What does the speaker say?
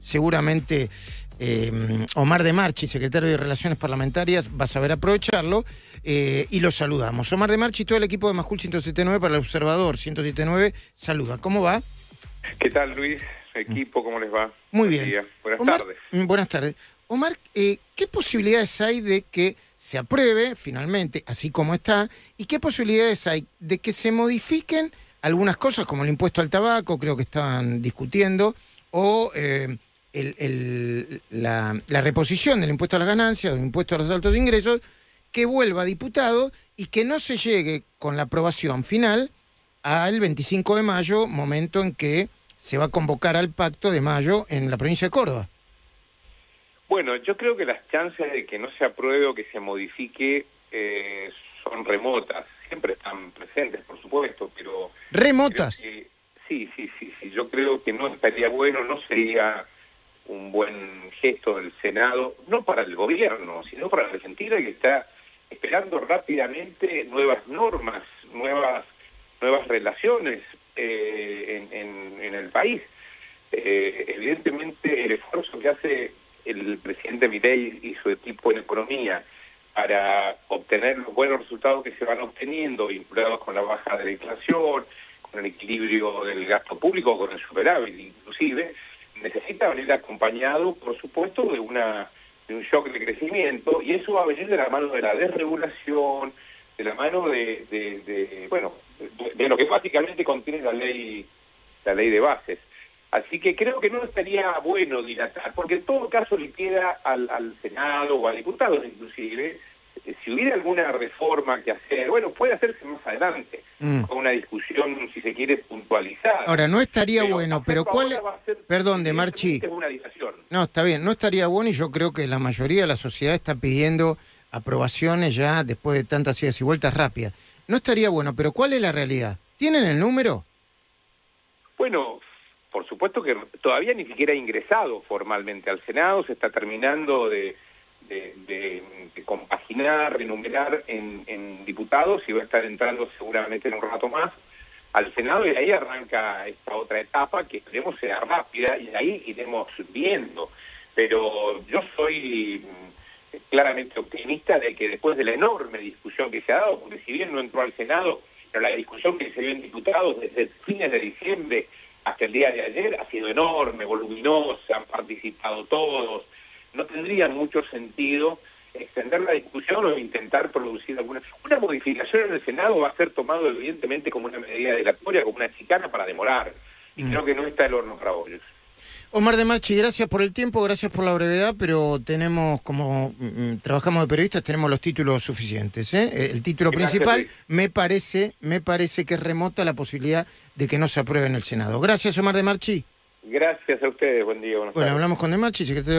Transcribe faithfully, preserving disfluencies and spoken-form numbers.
seguramente eh, Omar de Marchi, secretario de Relaciones Parlamentarias, va a saber aprovecharlo, eh, y lo saludamos. Omar de Marchi y todo el equipo de Majul ciento setenta y nueve para el Observador ciento setenta y nueve, saluda. ¿Cómo va? ¿Qué tal, Luis? Equipo, ¿cómo les va? Muy Buen bien. día. Buenas Omar, tardes. Buenas tardes. Omar, eh, ¿qué posibilidades hay de que se apruebe finalmente, así como está, y qué posibilidades hay de que se modifiquen algunas cosas, como el impuesto al tabaco, creo que estaban discutiendo, o eh, el, el, la, la reposición del impuesto a las ganancias, del impuesto a los altos ingresos, que vuelva a diputado y que no se llegue con la aprobación final al veinticinco de mayo, momento en que se va a convocar al pacto de mayo en la provincia de Córdoba? Bueno, yo creo que las chances de que no se apruebe o que se modifique eh, son remotas. Siempre están presentes, por supuesto, pero... ¿Remotas? Que, sí, sí, sí, sí. Yo creo que no estaría bueno, no sería un buen gesto del Senado, no para el gobierno, sino para la Argentina, que está esperando rápidamente nuevas normas, nuevas nuevas relaciones eh, en, en, en el país. Eh, evidentemente, el esfuerzo que hace el presidente Milei y su equipo en economía para obtener los buenos resultados que se van obteniendo, vinculados con la baja de la inflación, con el equilibrio del gasto público, con el superávit inclusive, necesita venir acompañado, por supuesto, de una de un shock de crecimiento, y eso va a venir de la mano de la desregulación, de la mano de, de, de bueno, de, de lo que básicamente contiene la ley, la ley de bases. Así que creo que no estaría bueno dilatar, porque en todo caso le queda al, al Senado o a diputados inclusive, eh, si hubiera alguna reforma que hacer, bueno, puede hacerse más adelante, mm. con una discusión, si se quiere, puntualizada. Ahora, no estaría pero bueno, pero ¿cuál es? Perdón, de Marchi. Es una dilación. No, está bien, no estaría bueno, y yo creo que la mayoría de la sociedad está pidiendo aprobaciones ya después de tantas idas y vueltas rápidas. No estaría bueno, pero ¿cuál es la realidad? ¿Tienen el número? Bueno, por supuesto que todavía ni siquiera ha ingresado formalmente al Senado, se está terminando de, de, de, de compaginar, renumerar en, en diputados, y va a estar entrando seguramente en un rato más al Senado, y ahí arranca esta otra etapa que esperemos sea rápida, y ahí iremos viendo. Pero yo soy claramente optimista de que después de la enorme discusión que se ha dado, porque si bien no entró al Senado, pero la discusión que se dio en diputados desde fines de diciembre hasta el día de ayer ha sido enorme, voluminosa, han participado todos, no tendría mucho sentido extender la discusión o intentar producir alguna... Una modificación en el Senado va a ser tomado evidentemente como una medida dilatoria, como una chicana para demorar, y mm. creo que no está el horno para bollos. Omar de Marchi, gracias por el tiempo, gracias por la brevedad, pero tenemos, como mm, trabajamos de periodistas, tenemos los títulos suficientes, ¿eh? El título gracias, principal, Luis. me parece, me parece que es remota la posibilidad de que no se apruebe en el Senado. Gracias, Omar de Marchi. Gracias a ustedes, buen día. Bueno, hablamos con de Marchi, secretario